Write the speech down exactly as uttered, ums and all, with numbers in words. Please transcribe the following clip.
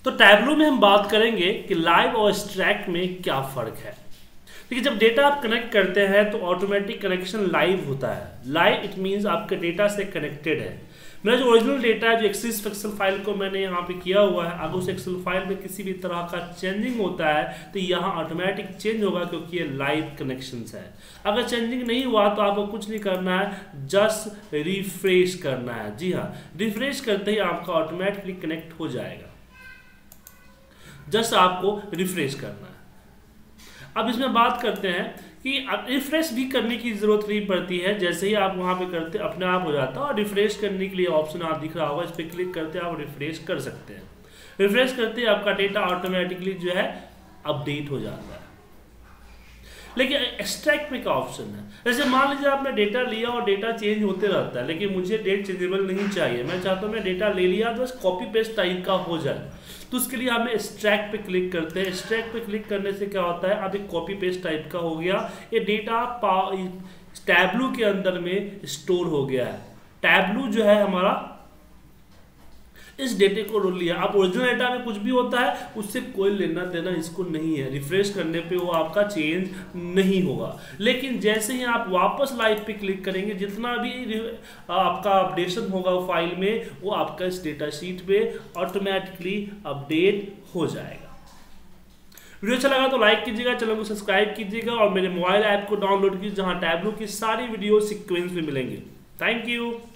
तो टैबलू में हम बात करेंगे कि लाइव और एक्सट्रैक्ट में क्या फ़र्क है। देखिए, जब डेटा आप कनेक्ट करते हैं तो ऑटोमेटिक कनेक्शन लाइव होता है। लाइव इट मींस आपके डेटा से कनेक्टेड है। मेरा जो ओरिजिनल डेटा है, जो एक्सेस एक्सेल फाइल को मैंने यहाँ पे किया हुआ है, अगर उस एक्सेल फाइल में किसी भी तरह का चेंजिंग होता है तो यहाँ ऑटोमेटिक चेंज होगा, क्योंकि ये लाइव कनेक्शंस है। अगर चेंजिंग नहीं हुआ तो आपको कुछ नहीं करना है, जस्ट रिफ्रेश करना है। जी हाँ, रिफ्रेश करते ही आपका ऑटोमेटिकली कनेक्ट हो जाएगा। जस्ट आपको रिफ्रेश करना है। अब इसमें बात करते हैं कि रिफ्रेश भी करने की ज़रूरत नहीं पड़ती है। जैसे ही आप वहाँ पे करते अपने आप हो जाता है। और रिफ्रेश करने के लिए ऑप्शन आप दिख रहा होगा, इस पर क्लिक करते आप रिफ्रेश कर सकते हैं। रिफ्रेश करते ही आपका डेटा ऑटोमेटिकली जो है अपडेट हो जाता है। लेकिन एक्सट्रैक्ट में क्या ऑप्शन है? जैसे मान लीजिए आपने डेटा लिया और डेटा चेंज होते रहता है, लेकिन मुझे डेट चेंजेबल नहीं चाहिए। मैं चाहता हूँ मैं डेटा ले लिया तो बस कॉपी पेस्ट टाइप का हो जाए। तो उसके लिए हमें एक्सट्रैक्ट पे क्लिक करते हैं। एक्सट्रैक्ट पे क्लिक करने से क्या होता है, अब एक कॉपी पेस्ट टाइप का हो गया। ये डेटा टैबलू के अंदर में स्टोर हो गया है। टैबलू जो है हमारा इस डेटे को रोल लिया। अब ओरिजिनल डेटा में कुछ भी होता है उससे कोई लेना देना इसको नहीं है। रिफ्रेश करने पे वो आपका चेंज नहीं होगा। लेकिन जैसे ही आप वापस लाइव पे क्लिक करेंगे, जितना भी आपका अपडेशन होगा फाइल में, वो आपका इस डेटा शीट पे ऑटोमेटिकली अपडेट हो जाएगा। वीडियो अच्छा लगा तो लाइक कीजिएगा, चैनल को सब्सक्राइब कीजिएगा और मेरे मोबाइल ऐप को डाउनलोड कीजिए, जहां टैबलू की सारी वीडियो सीक्वेंस में मिलेंगे। Thank you.